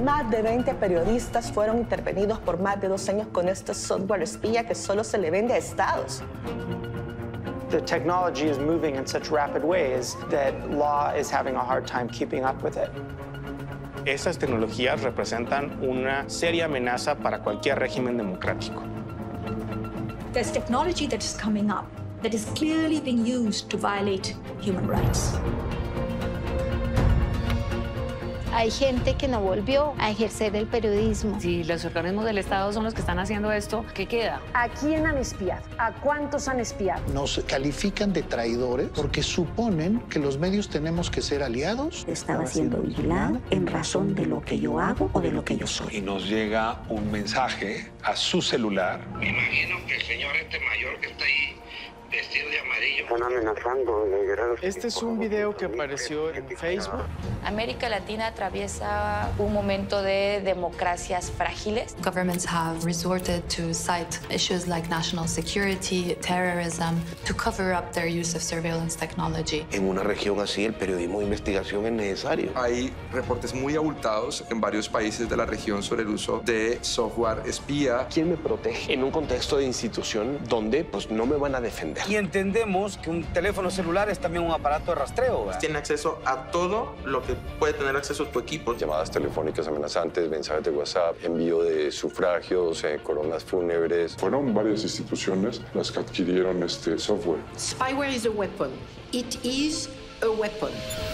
Más de 20 periodistas fueron intervenidos por más de 2 años con este software espía que solo se le vende a estados. The technology is moving in such rapid ways that law is having a hard time keeping up with it. Estas tecnologías representan una seria amenaza para cualquier régimen democrático. There's technology that is coming up that is clearly being used to violate human rights. Hay gente que no volvió a ejercer el periodismo. Si los organismos del Estado son los que están haciendo esto, ¿qué queda? ¿A quién han espiado? ¿A cuántos han espiado? Nos califican de traidores porque suponen que los medios tenemos que ser aliados. Estaba siendo vigilada en razón de lo que yo hago o de lo que yo soy. Y nos llega un mensaje a su celular. Me imagino que el señor mayor que está ahí vestido de amarillo. Están amenazando. Este es un video que apareció en Facebook. América Latina atraviesa un momento de democracias frágiles. Governments have resorted to cite issues like national security, terrorism, to cover up their use of surveillance technology. En una región así, el periodismo de investigación es necesario. Hay reportes muy abultados en varios países de la región sobre el uso de software espía. ¿Quién me protege en un contexto de institución donde pues, no me van a defender? Y entendemos que un teléfono celular es también un aparato de rastreo, ¿verdad? Tiene acceso a todo lo que puede tener acceso tu equipo. Llamadas telefónicas amenazantes, mensajes de WhatsApp, envío de sufragios, coronas fúnebres. Fueron varias instituciones las que adquirieron este software. Spyware is a weapon. It is a weapon.